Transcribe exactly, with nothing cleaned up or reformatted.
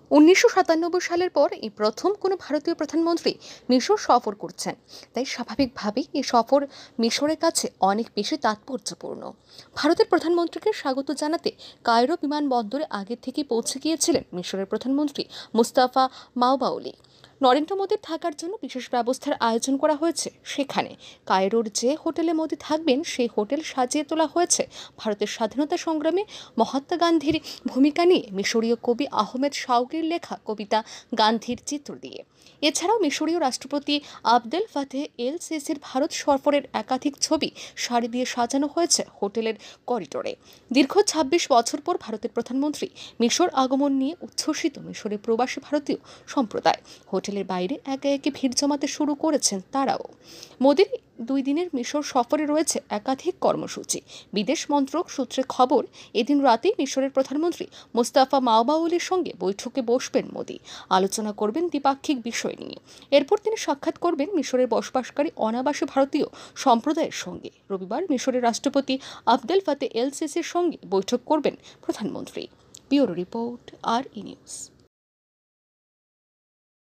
উনিশশো সাতানব্বই সালের পর এই প্রথম কোনো ভারতীয় প্রধানমন্ত্রী মিশর সফর করছেন। তাই স্বাভাবিকভাবেই এই সফর মিশরের কাছে অনেক বেশি তাৎপর্যপূর্ণ। ভারতের প্রধানমন্ত্রীকে স্বাগত জানাতে কায়রো বিমানবন্দরে আগে থেকেই পৌঁছে গিয়েছিলেন মিশরের প্রধানমন্ত্রী মুস্তাফা মাওবাউলি। নরেন্দ্র মোদীর থাকার জন্য বিশেষ ব্যবস্থার আয়োজন করা হয়েছে সেখানে। কায়রোর যে হোটেলে মোদী থাকবেন সেই হোটেল সাজিয়ে তোলা হয়েছে ভারতের স্বাধীনতা সংগ্রামে মহাত্মা গান্ধীর ভূমিকা নিয়ে মিশরীয় কবি আহমেদ শাওকির লেখা কবিতা গান্ধীর চিত্র দিয়ে। এছাড়াও মিশরীয় রাষ্ট্রপতি আবদেল ফাতেহ এল সিসির ভারত সফরের একাধিক ছবি সারি দিয়ে সাজানো হয়েছে হোটেলের করিডোরে। দীর্ঘ ছাব্বিশ বছর পর ভারতের প্রধানমন্ত্রী মিশর আগমন নিয়ে উচ্ছ্বসিত মিশরের প্রবাসী ভারতীয় সম্প্রদায়। হোটেলের বাইরে একে একে ভিড় জমাতে শুরু করেছেন তারাও। মোদির দুই দিনের মিশর সফরে রয়েছে একাধিক কর্মসূচি। বিদেশ মন্ত্রক সূত্রে খবর, এদিন রাতেই মিশরের প্রধানমন্ত্রী মোস্তাফা মাওবাউলির সঙ্গে বৈঠকে বসবেন মোদি। আলোচনা করবেন দ্বিপাক্ষিক বিষয় নিয়ে। এরপর তিনি সাক্ষাৎ করবেন মিশরের বসবাসকারী অনাবাসী ভারতীয় সম্প্রদায়ের সঙ্গে। রবিবার মিশরের রাষ্ট্রপতি আবদেল ফাতেহ এল সিসির সঙ্গে বৈঠক করবেন প্রধানমন্ত্রী। ব্যুরো রিপোর্ট, আর ই নিউজ।